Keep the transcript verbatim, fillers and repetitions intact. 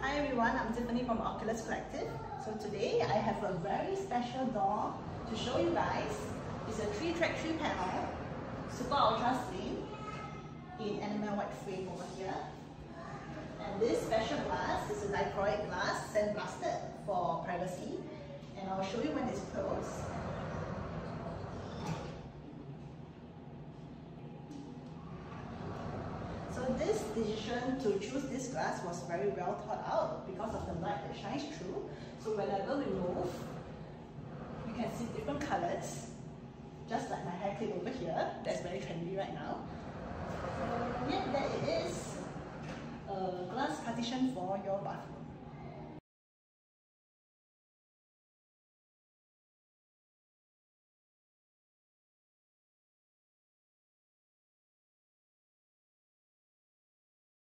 Hi everyone, I'm Tiffany from Oculus Collective. So today I have a very special door to show you guys. It's a three track three panel, super ultra slim in enamel white frame over here. And this special glass is a dichroic glass sandblasted for privacy. And I'll show you when it's closed. So this decision to choose this glass was very well thought out because of the light that shines through. So whenever we move, you can see different colors, just like my hair clip over here. That's very trendy right now. So yet there it is, a glass partition for your bathroom.